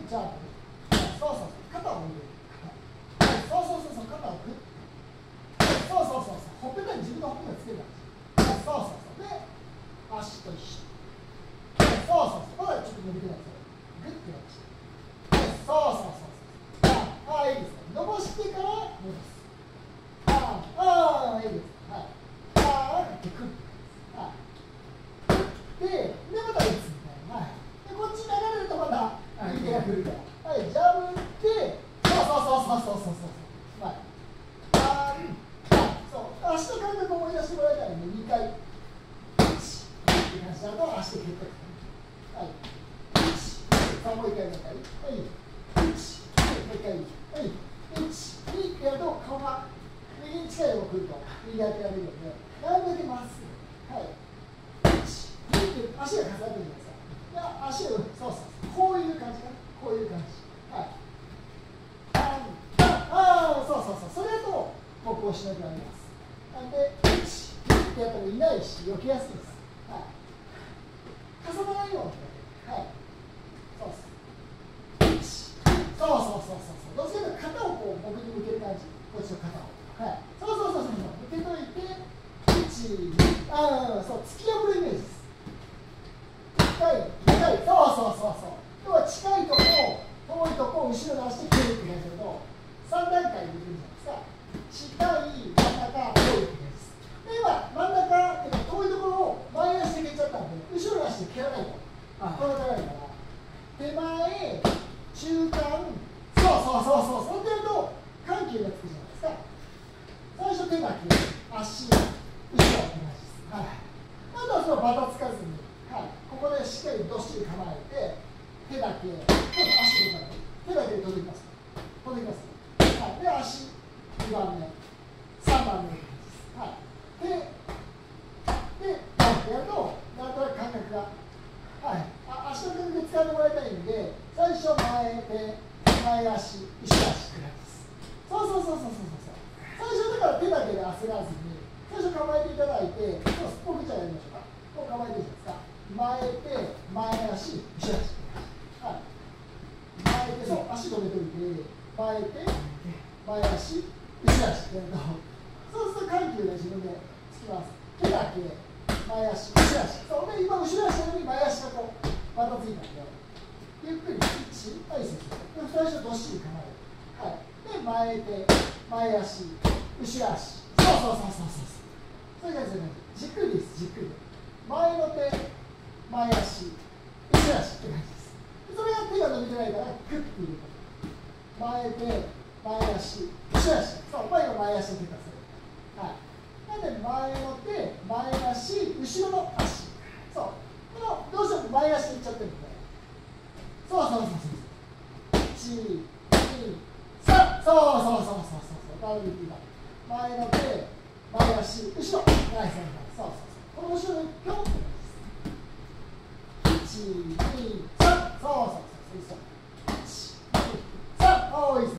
ジャンプ。そうそうそう、肩を入れる。そうそうそうそう、肩をグッ。そうそうそうそう、ほっぺたに自分のほっぺたつける感じ。そうそうそう。で、足と一緒。そうそうそう。まだちょっと伸びてないですよ。グッてやって。そうそうそうそう。ああ、いいですね。伸ばしてから戻す。いいです。はい。ってくる。はい。で、また打つみたいな。はい。で、こっち流れるとまた右手が来るから。はい、ジャブって、そうそう。はい。そう。足の感覚を思い出してもらいたいので、2回。1って感じだと足で蹴ってくる。はい。1、もう1回、もう1回。はい。1、もう1回。はい。1、2ってやると顔が右に近いところ来ると右手が出るので、なるべくまっすぐ。はい。1、2って足が重なってるじゃないですか。足を、そうそう。こういう感じかな。こういう感じ。はい。そうそうそう。それだと僕をしなくなります。なんで、1、2ってやったらいないし、避けやすいです。はい。重ならないように。はい。そうです。そう。どっちかというと肩をこう僕に向ける感じ。こっちの肩を。はい。そう。向けといて、1、2、そう、突き破るイメージです。近い。そう。要は近いとこ、遠いとこ、後ろに出して蹴るって感じだと、3段階できるんじゃないですか。近い、真ん中、遠いって感じです。で、今、真ん中っていうか、遠いところを前足で蹴っちゃったんで、後ろの足で蹴らないと。この高いから。手前、中間、そう。そうやると、緩急がつくじゃないですか。最初手だけ、足、後ろって感じです。はい。あとはそのバタつかずに、はい。ここでしっかりどっしり構えて、手だけ、足で手だけで飛んできます。はい。で、足、2番目、3番目の感じです。はい。で、バンってやると、なんとなく感覚が、はい。足の感覚で使ってもらいたいんで、最初前手、前足、後ろ足って感じです。そう。最初だから手だけで焦らずに、最初構えていただいて、僕じゃあやりましょうか。こう構えていいじゃないですか。前手、前足、後ろ足。はい。前手、そう、足止めといて、前手、前足、後ろ足ってやると、そうすると緩急が自分でつきます。手だけ、前足、後ろ足。そうで、今後ろ足なのに前足がこう、またついたんで、ゆっくり、1、はい、最初どっしり構える。はい。で、前手、前足、後ろ足。そう。そういう感じで、じっくりです、じっくり。前の手、前足、後ろ足って感じです。それが手が伸びてないから、グッて入れる。前手、前足、後ろ足。そう、前の前足の手がする。はい。なんで、前の手、前足、後ろの足。そう。どうしても前足でいっちゃってるんで。そう。1、2、3。そう。ダブルリーダー。前の手、前足、後ろ。そう。この後ろにぴょんって感じです。1、2、